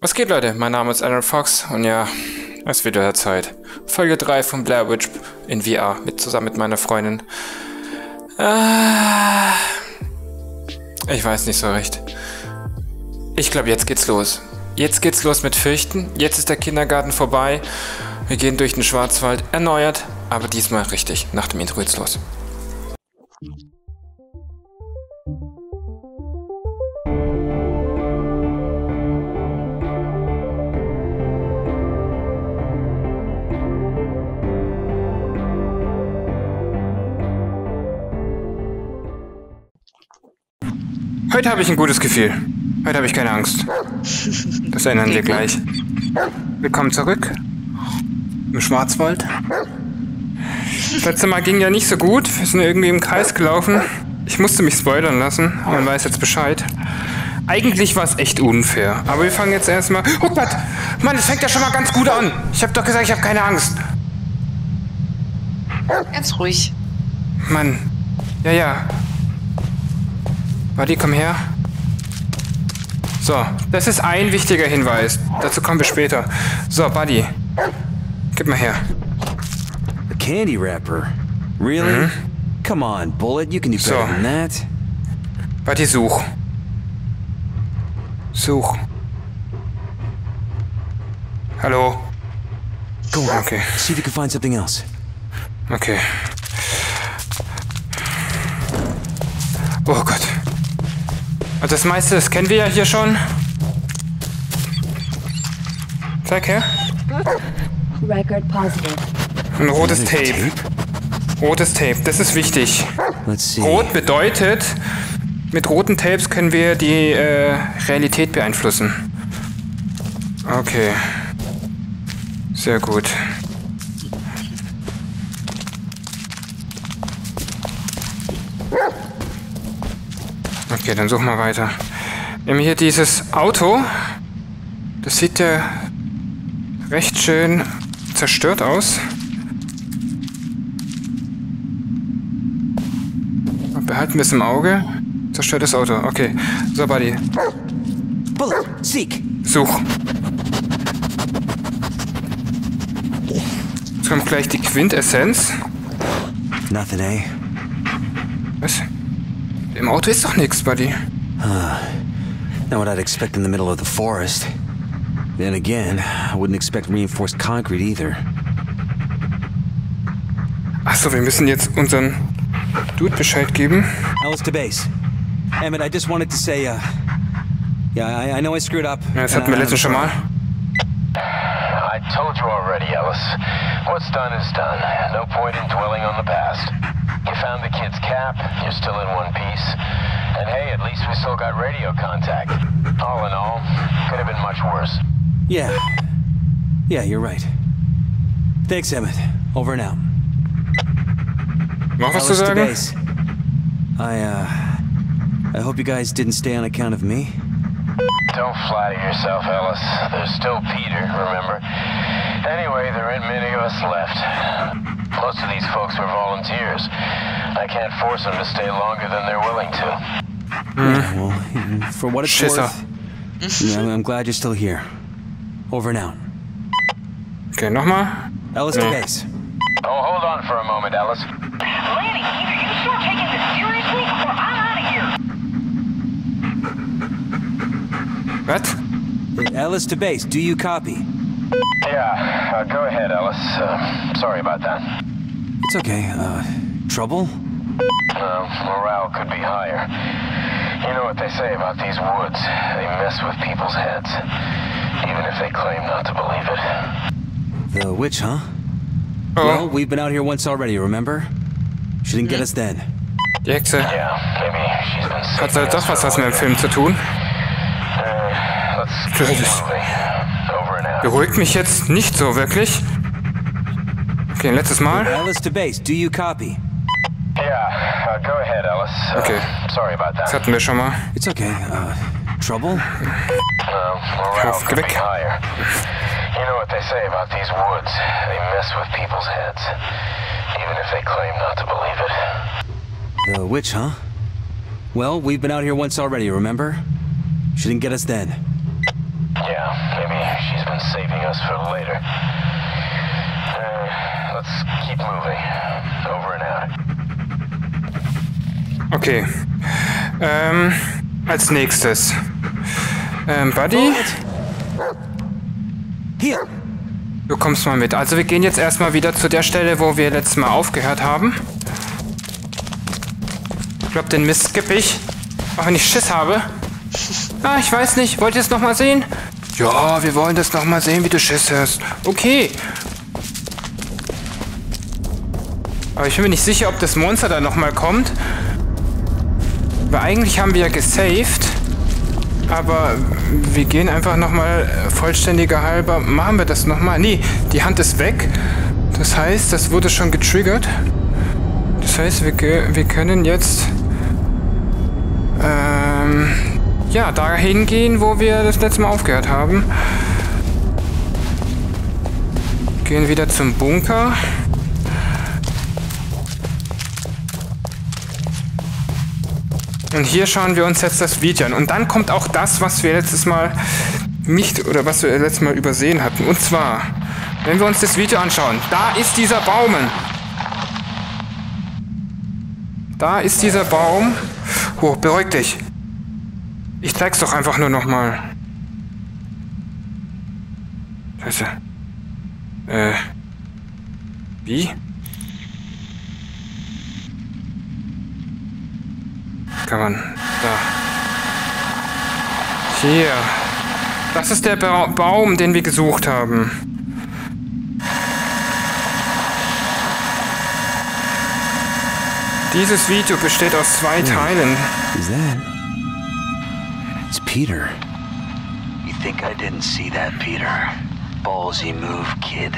Was geht, Leute? Mein Name ist Aaron Fox und ja, es wird wieder Zeit. Folge 3 von Blair Witch in VR, zusammen mit meiner Freundin. Ich weiß nicht so recht. Ich glaube, jetzt geht's los. Jetzt geht's los mit Fürchten. Jetzt ist der Kindergarten vorbei. Wir gehen durch den Schwarzwald erneuert, aber diesmal richtig. Nach dem Intro geht's los. Heute habe ich ein gutes Gefühl. Heute habe ich keine Angst. Das ändern wir gleich. Willkommen zurück. Im Schwarzwald. Das letzte Mal ging ja nicht so gut. Wir sind irgendwie im Kreis gelaufen. Ich musste mich spoilern lassen. Man weiß jetzt Bescheid. Eigentlich war es echt unfair. Aber wir fangen jetzt erstmal... Oh Gott! Mann, das fängt ja schon mal ganz gut an. Ich habe doch gesagt, ich habe keine Angst. Ganz ruhig. Mann. Ja. Buddy, komm her. So, das ist ein wichtiger Hinweis. Dazu kommen wir später. So, Buddy. Gib mal her. A candy wrapper? Really? Come on, Bullet, you can do better than that. Buddy, such. Such. Hallo? Go on. Okay. See if you can find something else. Okay. Oh Gott. Und das meiste, das kennen wir ja hier schon. Zeig her. Record positive. Ein rotes Tape. Rotes Tape, das ist wichtig. Let's see. Rot bedeutet, mit roten Tapes können wir die Realität beeinflussen. Okay. Sehr gut. Okay, dann suchen wir weiter. Wir haben hier dieses Auto. Das sieht ja recht schön zerstört aus. Behalten wir es im Auge. Zerstörtes Auto. Okay. So, Buddy. Bullet, seek. Such. Jetzt kommt gleich die Quintessenz. Nothing, eh? Was? Im Auto ist doch nichts, Buddy. Not what I'd expect in the middle of the forest. Then again, I wouldn't expect reinforced concrete either. Achso, wir müssen jetzt unseren Dude Bescheid geben. Ellis to base. Emmett, I just wanted to say, I know I screwed up. Ja, das hatten wir letztens schon mal. I told you already, Ellis. What's done is done. No point in dwelling on the past. You found the kid's cap, you're still in one piece. And hey, at least we still got radio contact. All in all, could have been much worse. Yeah, you're right. Thanks, Emmett. Over and out. Noch was zu Ellis to sagen? base. I hope you guys didn't stay on account of me. Don't flatter yourself, Ellis. There's still Peter, remember? Anyway, there ain't many of us left. Most of these folks were volunteers. I can't force them to stay longer than they're willing to. Yeah, well, for what it's Schisser. worth, I'm glad you're still here. Over and out. Okay, nochmal. Ellis to base. Oh, hold on for a moment, Ellis. Lanny, either you start taking this seriously or I'm out of here. Was? Ellis to base. Do you copy? Yeah, go ahead, Ellis. Sorry about that. It's okay. Trouble? Morale could be higher. You know what they say about these woods. They mess with people's heads. Even if they claim not to believe it. The witch, huh? Oh, Well, we've been out here once already, remember? She didn't get us then. die Hexe. Yeah, maybe she's been sick. Hat doch was mit dem Film zu tun. Let's keep Das moving. Over and out. beruhigt mich jetzt nicht so wirklich. Okay, ein letztes Mal. Ellis to base. Do you copy? Yeah, go ahead, Ellis. Okay. Sorry about Das that. hatten wir schon mal. It's okay. Trouble? Morale Auf, could be weg. higher. You know what they say about these woods. They mess with people's heads. Even if they claim not to believe it. The witch, huh? Well, we've been out here once already, remember? She didn't get us then. Yeah, maybe she's been saving us for later. Let's keep moving. Over and out. Okay. Als nächstes. Buddy? Hier! Du kommst mal mit. Also wir gehen jetzt erstmal wieder zu der Stelle, wo wir letztes Mal aufgehört haben. Ich glaube, den Mist skippe ich. Auch wenn ich Schiss habe. Ah, ich weiß nicht. Wollt ihr es nochmal sehen? Ja, wir wollen das nochmal sehen, wie du Schiss hast. Okay. Aber ich bin mir nicht sicher, ob das Monster da nochmal kommt. Weil eigentlich haben wir ja gesaved. Aber wir gehen einfach nochmal vollständiger halber. Machen wir das nochmal? Nee, die Hand ist weg. Das heißt, das wurde schon getriggert. Das heißt, wir können jetzt ja, dahin gehen, wo wir das letzte Mal aufgehört haben. Gehen wieder zum Bunker. Und hier schauen wir uns jetzt das Video an. Und dann kommt auch das, was wir letztes Mal nicht, oder was wir letztes Mal übersehen hatten. Und zwar, wenn wir uns das Video anschauen, da ist dieser Baum. Da ist dieser Baum. Oh, beruhig dich. Ich zeig's doch einfach nur nochmal. Scheiße. Wie? Kann man. Da. Hier. Das ist der Baum, den wir gesucht haben. Dieses Video besteht aus 2 Teilen. Who's that? It's Peter. You think I didn't see that, Peter? Ballsy move, kid.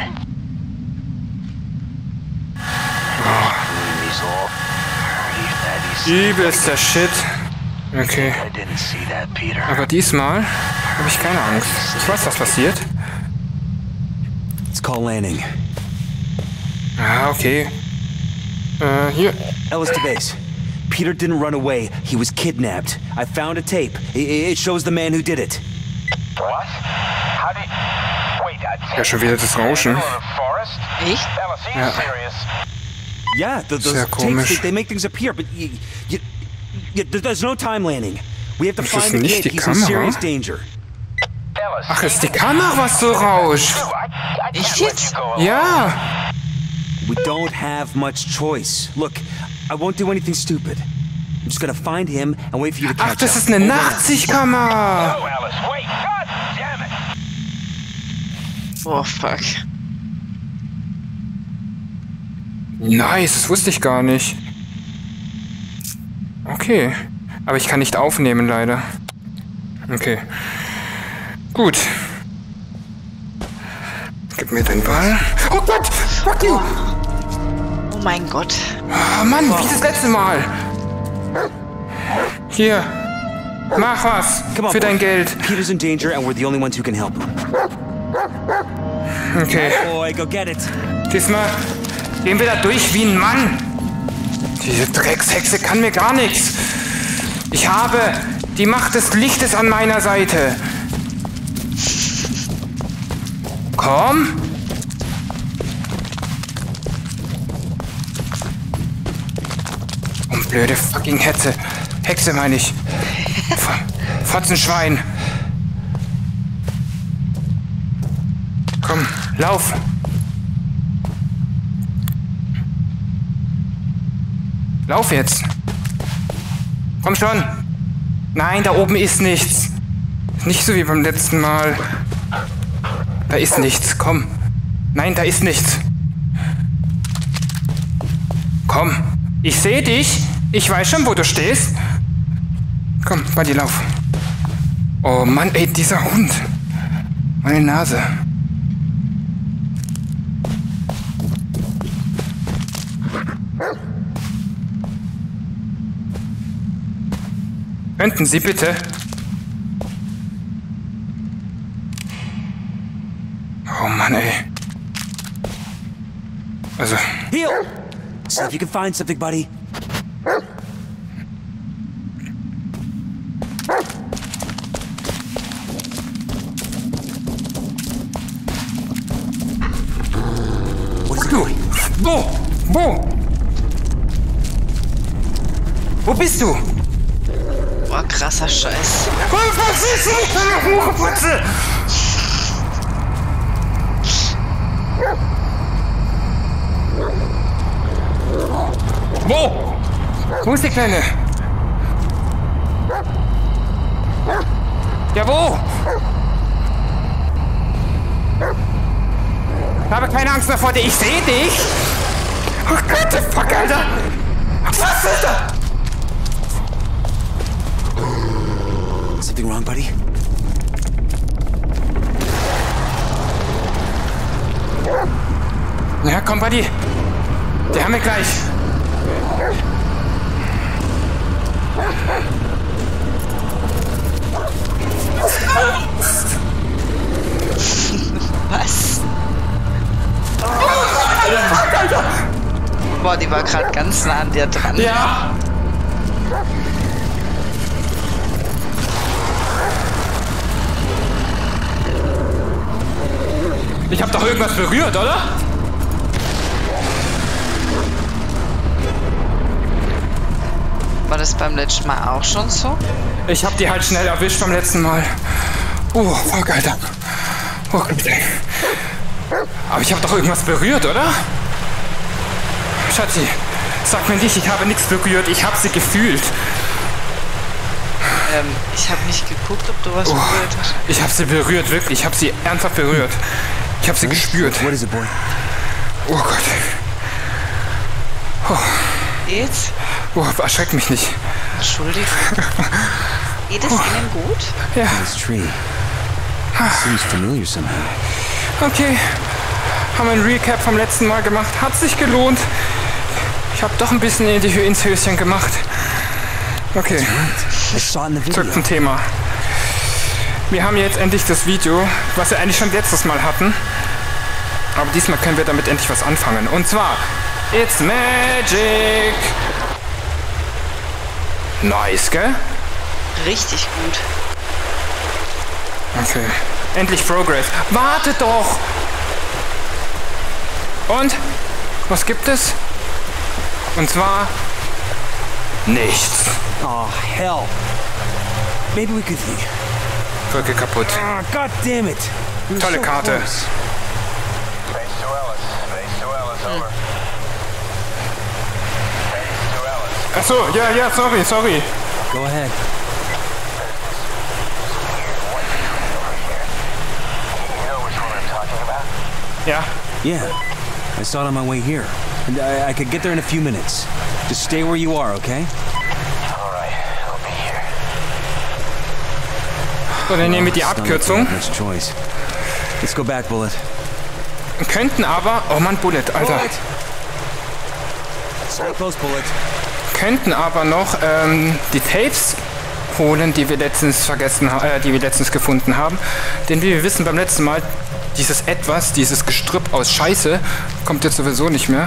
Übelster Shit. Okay. I didn't see that, Peter. Aber diesmal habe ich keine Angst. Ich weiß, was passiert. Let's call landing. Ah, okay. Hier. Ellis to base. Peter didn't run away. He was kidnapped. I found a tape. It shows the man who did it. What? How did... Wait, Ja, schon wieder das Rauschen. Forest? Echt? Alice, are you Ja. serious? Yeah, those Sehr tapes, komisch. they make things appear, but there's no time landing. We have to Das ist find the nicht kid. die He's in Kamera. serious danger. Alice, Ach, ist die Kamera, was so rauscht? I Echt can't let jetzt? you go alone. Ja. We don't have much choice. Look, I won't do anything stupid. I'm just gonna find him and wait for you to catch Ach, das up. ist eine Nachtsichtkamera. No, Alice, wait! God damn it! Oh, fuck. Nice, das wusste ich gar nicht. Okay. Aber ich kann nicht aufnehmen, leider. Okay. Gut. Gib mir den Ball. Oh Gott! Rocky! Oh mein Gott. Oh Mann, wie das letzte Mal. Hier. Mach was. Come on, Für dein boy. Geld. Peter's in danger and we're the only ones who can help him. Okay. Boy, go get it. Diesmal gehen wir da durch wie ein Mann. Diese Dreckshexe kann mir gar nichts. Ich habe die Macht des Lichtes an meiner Seite. Komm. Oh, blöde fucking Hexe. Hexe meine ich. Fotzenschwein. Komm, lauf. Lauf jetzt. Komm schon. Nein, da oben ist nichts. Nicht so wie beim letzten Mal. Da ist nichts. Komm. Nein, da ist nichts. Komm. Ich sehe dich. Ich weiß schon, wo du stehst. Komm, Buddy, lauf. Oh Mann, ey, dieser Hund. Meine Nase. Könnten Sie bitte? Oh Mann, ey. Also, Heel! See if you can find something, buddy. du? Wo? Wo bist du? Boah, krasser Scheiß. Was ist das für eine Hurenputze? Wo? Wo ist die Kleine? Ja, wo? Ich habe keine Angst mehr vor dir. Ich sehe dich. Oh Gott, the fuck, Alter. Was ist das? Something wrong, buddy? Ja, komm, Buddy. Die haben wir gleich. Was? Boah, die war gerade ganz nah an dir dran. Ja. Ich hab doch irgendwas berührt, oder? War das beim letzten Mal auch schon so? Ich hab die halt schnell erwischt beim letzten Mal. Oh, fuck, Alter. Oh Gott. Aber ich hab doch irgendwas berührt, oder? Schatzi, sag mir nicht, ich habe nichts berührt. Ich hab sie gefühlt. Ich habe nicht geguckt, ob du was berührt hast. Ich hab sie berührt, wirklich. Ich hab sie ernsthaft berührt. Ich hab sie gespürt. What is it, boy? Oh Gott. Geht's? Oh, erschreck mich nicht. Entschuldigung. Geht es Ihnen gut? Ja, This tree. Seems familiar somehow. okay. Haben wir ein Recap vom letzten Mal gemacht. Hat sich gelohnt. Ich habe doch ein bisschen ins Höschen gemacht. Okay, I saw it in the zurück video. zum Thema. Wir haben jetzt endlich das Video, was wir eigentlich schon letztes Mal hatten. Aber diesmal können wir damit endlich was anfangen. Und zwar, It's Magic! Nice, gell? Richtig gut. Okay. Endlich Progress. Warte doch! Und? Was gibt es? Und zwar nichts. Oh, hell. Maybe we could... Brücke kaputt. Oh, God damn it. We were Tolle so Karte. close. Base to Ellis. Base to Ellis, over. Base to Ellis. Achso, ja, sorry. Go ahead. You know which one I'm talking about? Ja. Yeah. I saw it on my way here. And I could get there in a few minutes. Just stay where you are, okay? All right, I'll be here. So, dann nehmen wir die It's not like we Abkürzung. have much choice. Let's go back, Bullet. Könnten aber... Oh Mann, Bullet, Alter. Bullet! Stay close, Bullet. Könnten aber noch die Tapes holen, die wir letztens gefunden haben. Denn wie wir wissen beim letzten Mal, dieses Gestrüpp aus Scheiße, kommt jetzt sowieso nicht mehr.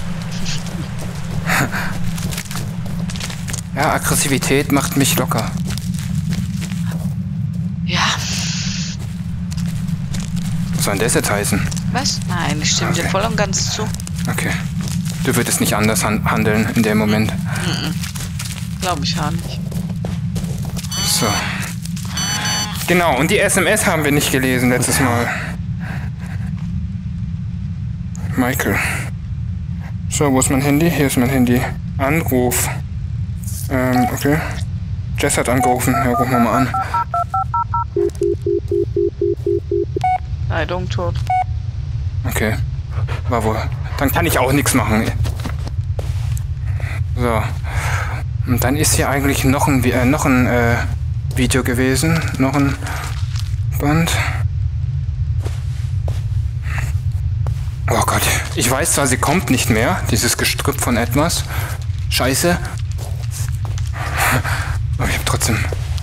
Ja, Aggressivität macht mich locker. Ja. Was soll denn das jetzt heißen? Was? Nein, ich stimme dir voll und ganz zu. Okay. Du würdest nicht anders handeln in dem Moment. Glaube ich auch nicht. So. Genau, und die SMS haben wir nicht gelesen letztes Mal. Michael. So, wo ist mein Handy? Hier ist mein Handy. Anruf. Okay. Jess hat angerufen. Ja, rufen wir mal an. Leitung tot. Okay. War wohl. Dann kann ich auch nichts machen. So. Und dann ist hier eigentlich noch ein Video gewesen. Noch ein Band. Oh Gott. Ich weiß zwar, sie kommt nicht mehr. Dieses Gestrüpp von etwas. Scheiße. Aber ich hab trotzdem...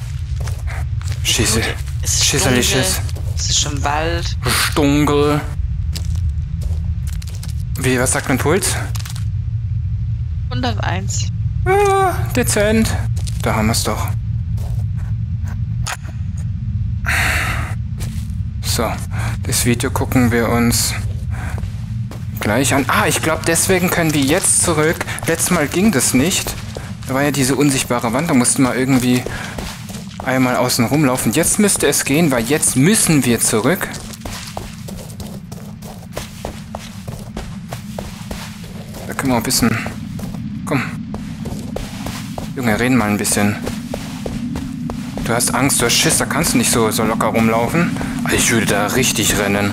Es ist Schießerliches. dunkel, es ist schon Wald. Stunkel. Wie, was sagt mein Puls? 101. Ah, dezent. Da haben wir es doch. So, das Video gucken wir uns gleich an. Ah, ich glaube, deswegen können wir jetzt zurück. Letztes Mal ging das nicht. Da war ja diese unsichtbare Wand. Da mussten wir irgendwie einmal außen rumlaufen. Jetzt müsste es gehen, weil jetzt müssen wir zurück. Da können wir ein bisschen... Komm. Junge, reden mal ein bisschen. Du hast Angst, du hast Schiss, da kannst du nicht so locker rumlaufen. Ich würde da richtig rennen.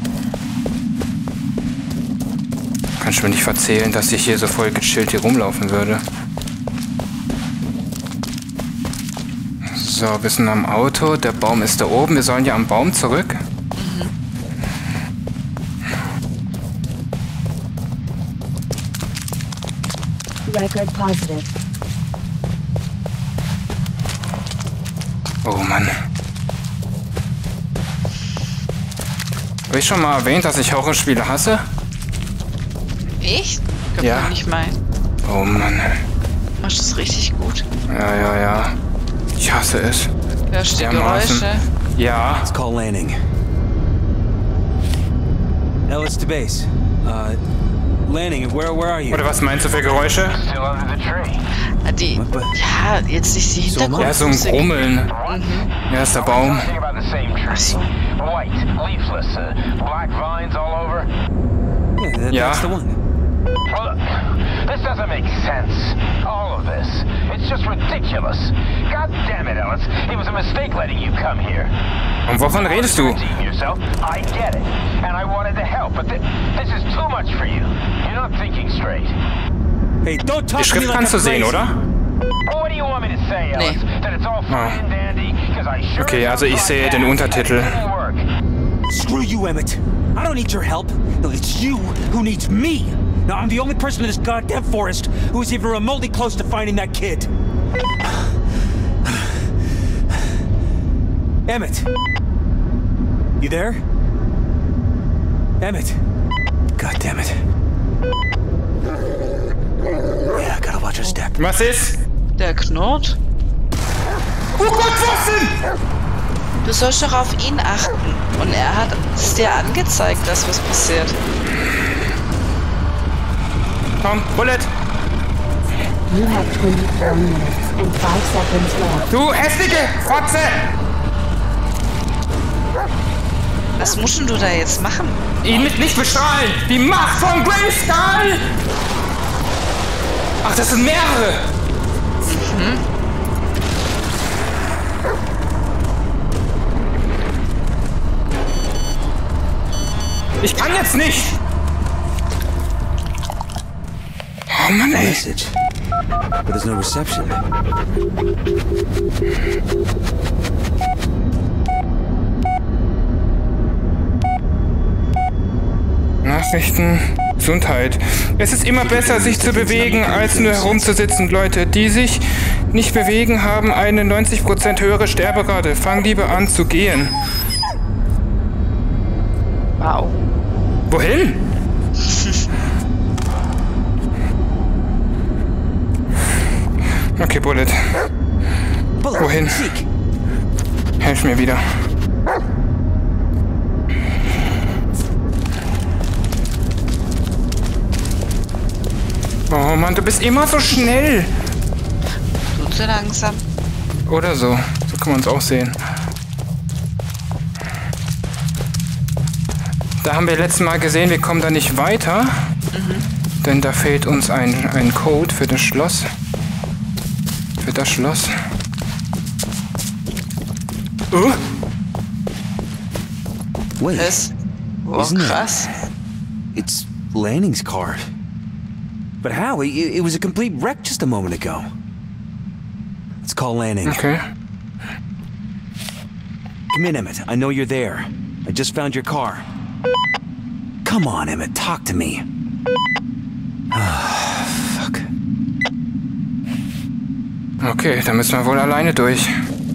Kannst du mir nicht verzählen, dass ich hier so voll gechillt hier rumlaufen würde. So, wir sind am Auto. Der Baum ist da oben. Wir sollen ja am Baum zurück. Record positive. Oh Mann. Habe ich schon mal erwähnt, dass ich Horrorspiele hasse? Ich? Glaub Ja. noch nicht mal. Oh Mann. Machst du es richtig gut? Ja. Ich hasse es. Hörst du die Dermaßen. Geräusche? Ja. Let's call landing. Ellis to base. Landing, where are you? Oder was meinst du für Geräusche? Still under the tree. Ja, jetzt nicht die So, Mann. Ja, so ein Hintergrundmusik. Grummeln. Ja, ist der Baum. Talking about the same tree. White, leafless, black vines all over. Yeah, Yeah. that's the one. Well, look, this doesn't make sense. All of this. It's just ridiculous. God damn it, Ellis. It was a mistake letting you come here. Und wovon redest du? Redeem yourself. I get it. And I wanted to help, but this is too much for you. You're not thinking straight. Hey, don't talk Die to me Schrift like kannst du I'm sehen, crazy. oder? Well, what do you want me to say, Ellis? That it's all fine and dandy? 'Cause I sure Okay, also ich tried sehe that. den Untertitel. It didn't work. Screw you, Emmett. I don't need your help. No, it's you who needs me. Now, I'm the only person in this goddamn forest who is even remotely close to finding that kid. Emmett. You there? Emmett. God damn it. Yeah, I gotta watch your step. Was ist? Der knurrt. Oh Gott, was denn? Du sollst doch auf ihn achten. Und er hat es dir angezeigt, dass was passiert. Komm, Bullet. You have 24 minutes and 5 seconds left. Du hässliche Fotze. Was musst denn du da jetzt machen? Ihn mit Licht bestrahlen. Die Macht von Grayskull. Ach, das sind mehrere. Ich kann jetzt nicht. Oh Mann, ey. Message. But there's no reception. Nachrichten, Gesundheit. Es ist immer besser, sich zu bewegen, als nur herumzusitzen. Leute, die sich nicht bewegen, haben eine 90% höhere Sterberate. Fang lieber an zu gehen. Wow. Wohin? Okay, Bullet. Wohin? Seek. Helf mir wieder. Oh Mann, du bist immer so schnell. Tut so langsam. Oder so. So kann man es auch sehen. Da haben wir letztes Mal gesehen, wir kommen da nicht weiter. Denn da fehlt uns ein Code für das Schloss. Für das Schloss. Oh, Wait, Was? Oh, Isn't it? krass. it's Lanning's card. But how? It was a complete wreck just a moment ago. Let's call Lanning. okay. Come in, Emmett. I know you're there. I just found your car. Come on, Emmett. Talk to me. Fuck. Okay, da müssen wir wohl alleine durch.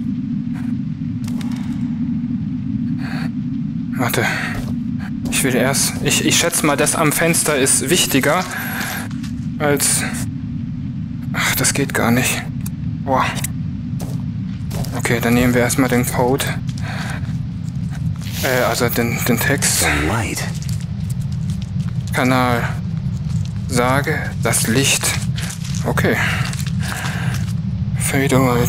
Warte. Ich will erst... Ich schätze mal, das am Fenster ist wichtiger als... Ach, das geht gar nicht. Boah. Okay, dann nehmen wir erstmal den Code. Also den Text. The light. Kanal. Sage das Licht. Okay. Fade out.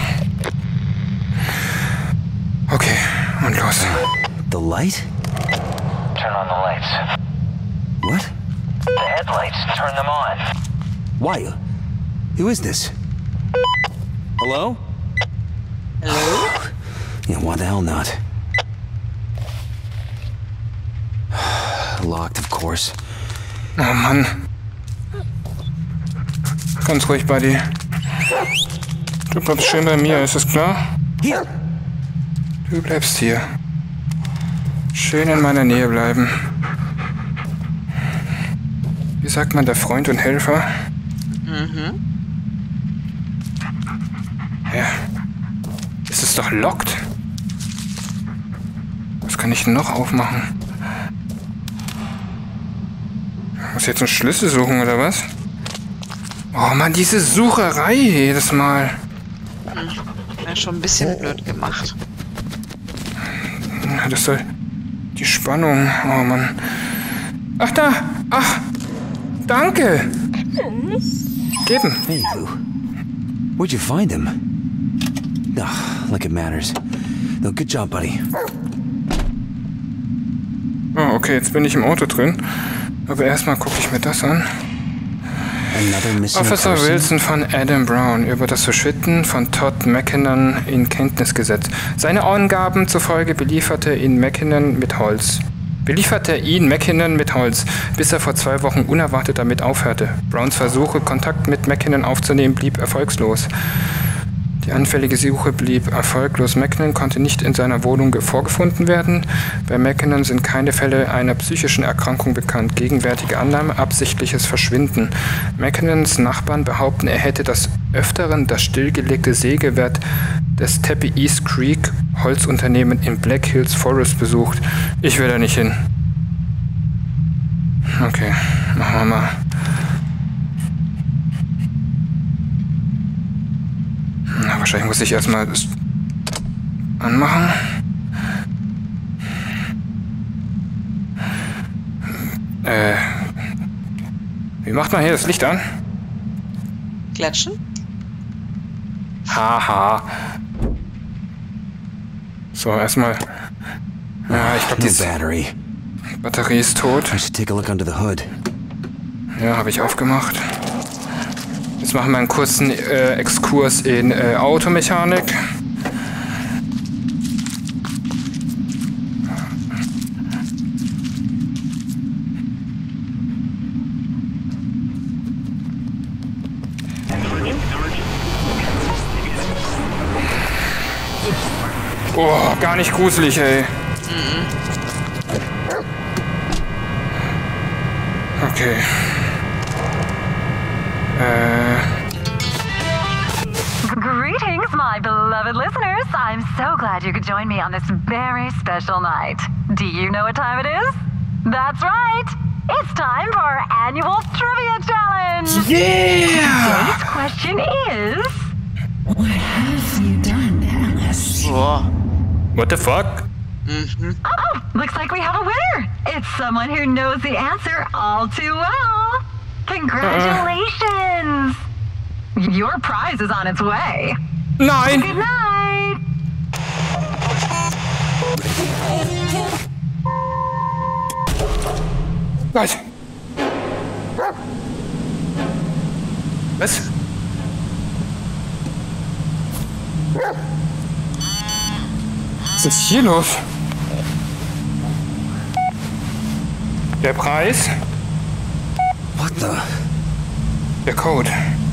Okay, und los. The light? Turn on the lights. What? The headlights, turn them on. Why? Who is this? Hello? Hallo? Yeah, why the hell not? Locked, of course. Oh Mann. Ganz ruhig, Buddy. Du bleibst schön bei mir, ist das klar? Here! Du bleibst hier. Schön in meiner Nähe bleiben. Wie sagt man, der Freund und Helfer? Mhm. Ja. Ist es doch locked? Was kann ich denn noch aufmachen? Ich muss jetzt einen Schlüssel suchen, oder was? Oh Mann, diese Sucherei jedes Mal. Ja, schon ein bisschen blöd gemacht. Ja, das soll... Die Spannung. Oh Mann. Ach da! Ach! Danke! Geben. Hey, where'd you find him? Ugh, like it matters. No, good job, buddy. Oh, okay, jetzt bin ich im Auto drin. Aber erstmal gucke ich mir das an. Another missing Officer person? Wilson von Adam Brown über das Verschwinden von Todd McKinnon in Kenntnis gesetzt. Seine Angaben zufolge belieferte ihn McKinnon mit Holz, bis er vor 2 Wochen unerwartet damit aufhörte. Browns Versuche, Kontakt mit McKinnon aufzunehmen, blieb erfolgslos. Die anfällige Suche blieb erfolglos. McKinnon konnte nicht in seiner Wohnung vorgefunden werden. Bei McKinnon sind keine Fälle einer psychischen Erkrankung bekannt. Gegenwärtige Annahme, absichtliches Verschwinden. McKinnons Nachbarn behaupten, er hätte des Öfteren das stillgelegte Sägewerk des Tempe East Creek Holzunternehmen in Black Hills Forest besucht. Ich will da nicht hin. Okay, machen wir mal. Na, wahrscheinlich muss ich erstmal das anmachen. Wie macht man hier das Licht an? Klatschen? Haha. So, erstmal. Ja, ich glaube, No die battery. Batterie ist tot. I should take a look under the hood. Ja, habe ich aufgemacht. Jetzt machen wir einen kurzen Exkurs in Automechanik. Oh, gar nicht gruselig, ey. Okay. Greetings, my beloved listeners. I'm so glad you could join me on this very special night. Do you know what time it is? That's right. It's time for our annual trivia challenge. Yeah! Today's question is... What have you done, Alice? Boah. What the fuck? Oh, looks like we have a winner. It's someone who knows the answer all too well. Congratulations. Your prize is on its way. Nein! Good night. Was? Was? Was ist hier los? Der Preis? What the? Der Code.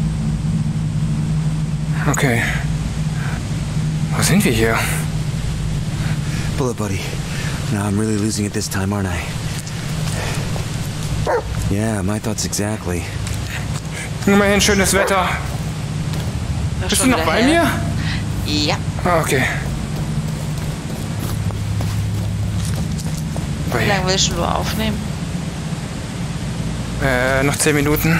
Okay. Wo sind wir hier? Bullet buddy. Now I'm really losing it this time, aren't I? Yeah, my thoughts exactly. Immerhin schönes Wetter. Da Bist du schon noch wieder bei hell. mir? Ja. Ah, okay. Wie lange willst du nur aufnehmen? Noch 10 Minuten.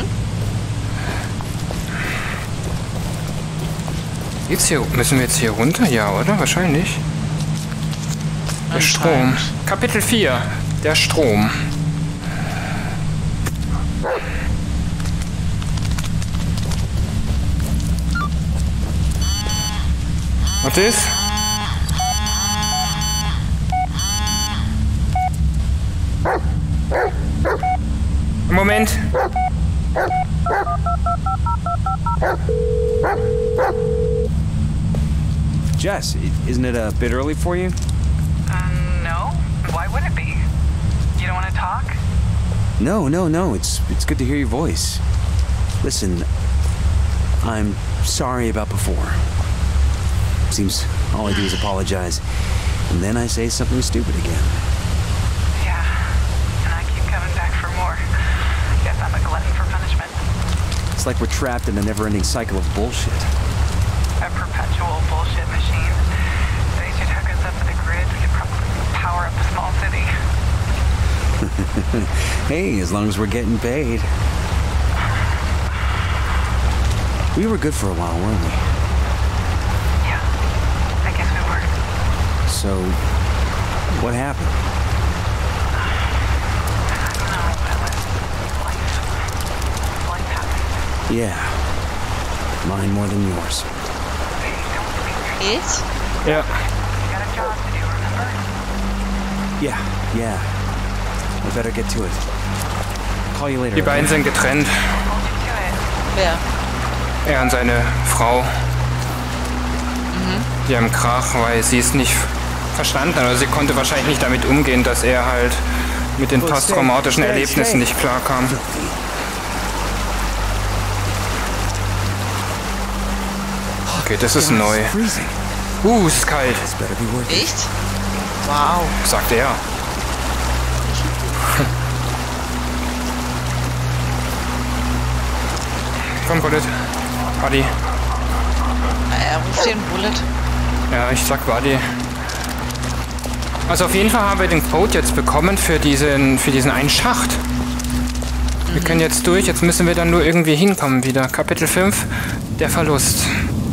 Geht's hier? Müssen wir jetzt hier runter? Ja, oder? Wahrscheinlich. Der Strom. Anscheinend. Kapitel 4. Der Strom. Was ist? Moment. Jess, isn't it a bit early for you? No. Why would it be? You don't want to talk? No. It's good to hear your voice. Listen, I'm sorry about before. Seems all I do is apologize, and then I say something stupid again. Yeah. And I keep coming back for more. Guess I'm a glutton for punishment. It's like we're trapped in a never-ending cycle of bullshit. A perpetual bullshit machine. They should hook us up to the grid. We could probably power up a small city. Hey, as long as we're getting paid. We were good for a while, weren't we? Yeah. I guess we were. So, what happened? I don't know, but life happened. Yeah. Mine more than yours. Hey, don't sleep. Geht's? Ja. You got a job to do, remember? Yeah. I better get to it. Call you later. Die beiden sind getrennt. Hold you to it. Wer? Er und seine Frau. Die haben Krach, weil sie es nicht verstanden hat. Also sie konnte wahrscheinlich nicht damit umgehen, dass er halt mit den posttraumatischen Erlebnissen nicht klarkam. Okay, das ist neu. Es ist kalt, This better be worth it. Echt? Wow. sagt er. Komm, Bullet. Buddy. Er ruft den Bullet. Ja, ich sag Buddy. Also auf jeden Fall haben wir den Code jetzt bekommen für diesen einen Schacht. Wir können jetzt durch, jetzt müssen wir dann nur irgendwie hinkommen wieder. Kapitel 5, der Verlust.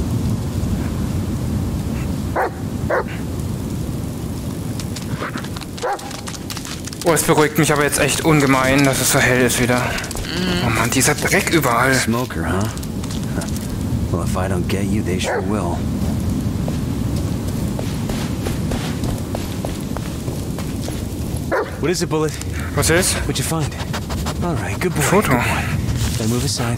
Oh, es beruhigt mich aber jetzt echt ungemein, dass es so hell ist wieder. Oh Mann, dieser Dreck überall. Smoker, huh? Well, if I don't get you, they sure will. What is it, Bullet? Was ist? What'd you find? All right, good boy. Foto. Good boy. Then move aside.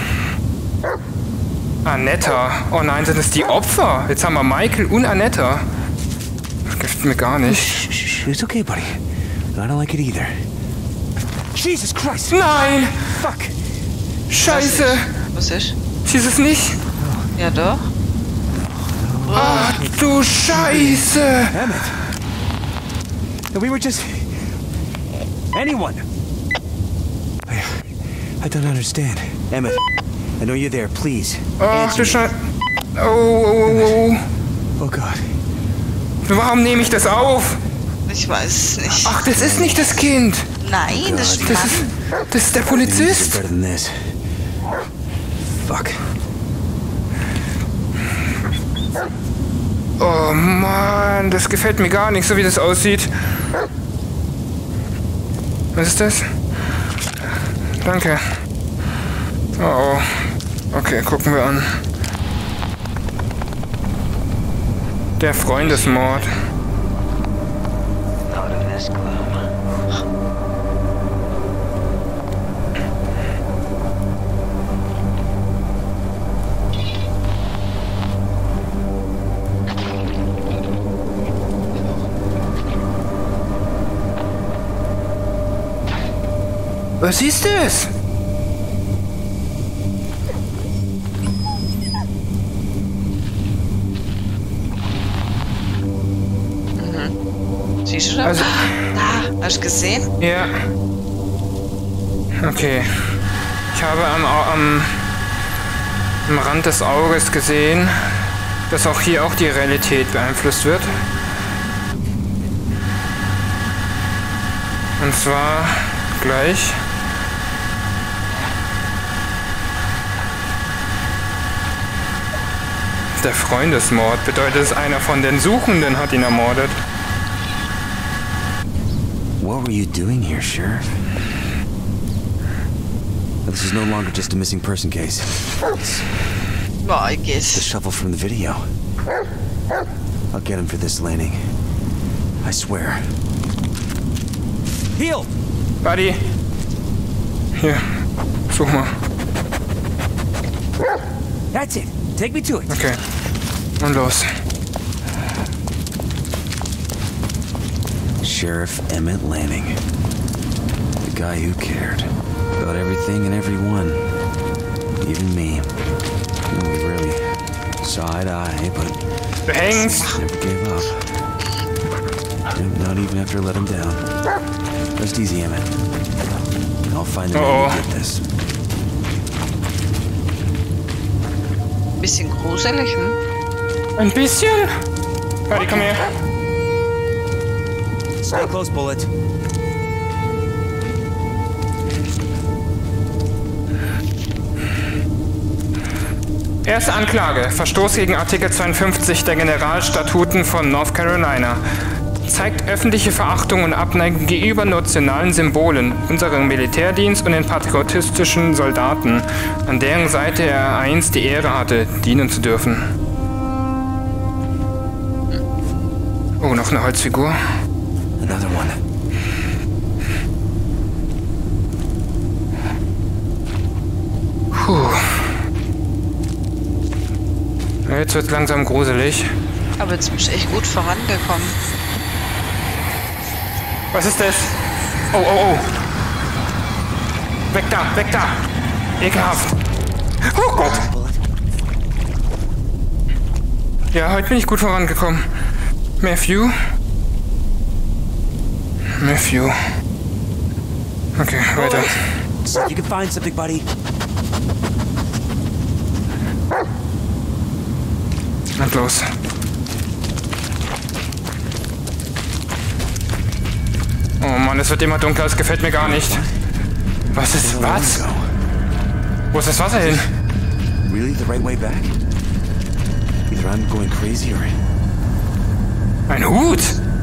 Annetta. Oh nein, sind es die Opfer? Jetzt haben wir Michael und Annetta. Das gefällt mir gar nicht. Shh. It's okay, buddy. I don't like it either. Jesus Christ! Nein! Fuck! Scheiße! Was ist? Sie ist es nicht? Ja doch. Ach du Scheiße! Emmett! We were just... Anyone! I don't understand. Emmett, I know you're there. Please. Ach du answer me. Scheiße. Oh. Oh God. Warum nehme ich das auf? Ich weiß es nicht. Ach, das ist nicht das Kind. Nein, das ist Das ist der Maybe this is Polizist. better than this. Fuck. Oh Mann, das gefällt mir gar nicht, so wie das aussieht. Was ist das? Danke. Oh. Okay, gucken wir an. Der Freundesmord. Not in this gloom. Was ist das? Siehst du das? Also, Hast du gesehen? ja. Okay. Ich habe am Rand des Auges gesehen, dass auch hier auch die Realität beeinflusst wird. Und zwar gleich. Der Freundesmord bedeutet, dass einer von den Suchenden hat ihn ermordet. What were you doing here, Sheriff? This is no longer just a missing person case. It's Boah, ich the geht's. shovel from the video. I'll get him for this landing. I swear. Heal! Buddy. Hier. Such mal. That's it. Take me to it. Okay. Und los. Sheriff Emmett Lanning. The guy who cared. About everything and everyone. Even me. We really saw eye to eye, but Du hängst. never gave up. Not even after I let him down. Rest easy, Emmett. I'll find the man who did this. Bisschen gruselig, hm? Ein bisschen? Buddy, komm her. Stay close, Bullet. Erste Anklage. Verstoß gegen Artikel 52 der Generalstatuten von North Carolina. Zeigt öffentliche Verachtung und Abneigung gegenüber nationalen Symbolen, unserem Militärdienst und den patriotistischen Soldaten, an deren Seite er einst die Ehre hatte, dienen zu dürfen. Oh, noch eine Holzfigur. Another one. Puh. Jetzt wird langsam gruselig. Aber jetzt bin ich echt gut vorangekommen. Was ist das? Oh, oh, oh. Weg da, weg da. Ekelhaft. Oh Gott. Ja, heute bin ich gut vorangekommen. Matthew. Matthew. Okay, weiter. You can find something, buddy. Und los. Oh Mann, es wird immer dunkler, es gefällt mir gar nicht. Was ist... Was? Wo ist das Wasser hin? Really the right way back? Either I'm going crazy or... Ein Hut!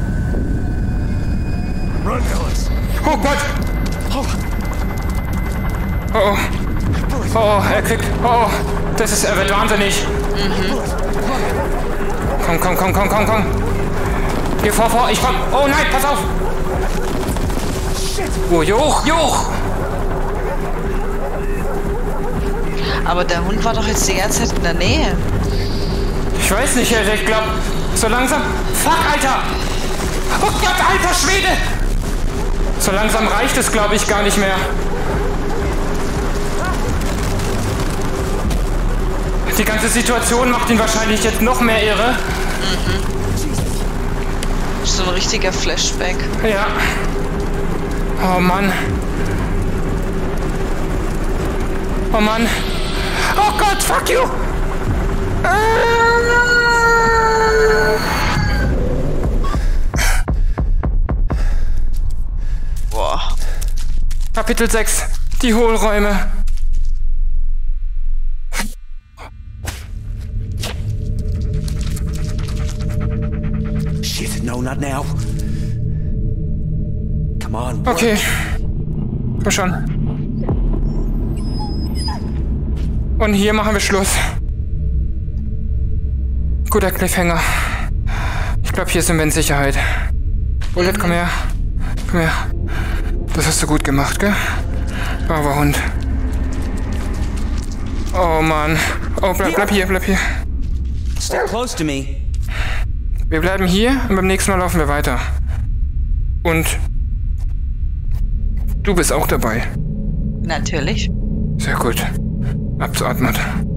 Run, Ellis! Oh Gott! Oh oh. Oh, er kriegt... Oh, das ist... Er wird wahnsinnig. Komm, komm, komm, komm, komm, komm. Geh vor, ich komm. Oh nein, pass auf! Oh, Joch, Joch! Aber der Hund war doch jetzt die ganze Zeit in der Nähe. Ich weiß nicht, ich glaub... So langsam... Fuck, Alter! Oh Gott, alter Schwede! So langsam reicht es, glaube ich, gar nicht mehr. Die ganze Situation macht ihn wahrscheinlich jetzt noch mehr irre. So ein richtiger Flashback. Ja. Oh Mann. Oh Mann. Oh Gott, fuck you! Boah. Kapitel 6. Die Hohlräume. Shit, no, not now. Come on. Okay. Komm schon. Und hier machen wir Schluss. Guter Cliffhanger. Ich glaube, hier sind wir in Sicherheit. Bullet, komm her. Komm her. Das hast du gut gemacht, gell? Braver Hund. Oh Mann. Oh, bleib hier, bleib hier. Stay close to me. Wir bleiben hier und beim nächsten Mal laufen wir weiter. Und du bist auch dabei. Natürlich. Sehr gut. Abzuatmen.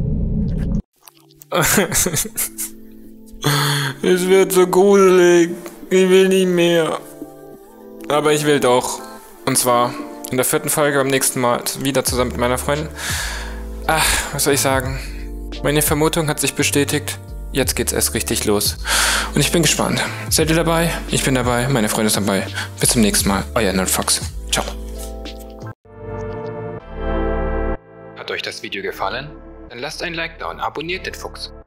Es wird so gruselig. Ich will nicht mehr. Aber ich will doch. Und zwar in der 4. Folge beim nächsten Mal wieder zusammen mit meiner Freundin. Ach, was soll ich sagen? Meine Vermutung hat sich bestätigt. Jetzt geht's erst richtig los. Und ich bin gespannt. Seid ihr dabei? Ich bin dabei. Meine Freundin ist dabei. Bis zum nächsten Mal. Euer Nerdfox. Ciao. Hat euch das Video gefallen? Dann lasst ein Like da und abonniert den Fuchs.